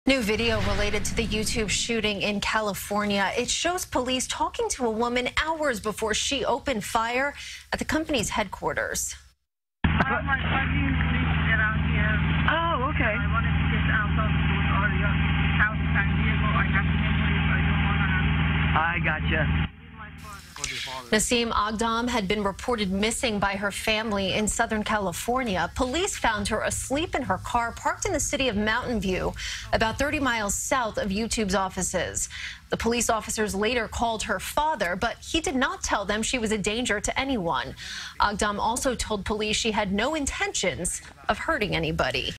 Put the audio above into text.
New video related to the YouTube shooting in California. It shows police talking to a woman hours before she opened fire at the company's headquarters. My cousin lives around here. Oh, okay. I wanted to get out of the area. South San Diego. I have memories. I don't want to have. I gotcha. Nasim Aghdam had been reported missing by her family in Southern California. Police found her asleep in her car parked in the city of Mountain View, about 30 miles south of YouTube's offices. The police officers later called her father, but he did not tell them she was a danger to anyone. Aghdam also told police she had no intentions of hurting anybody.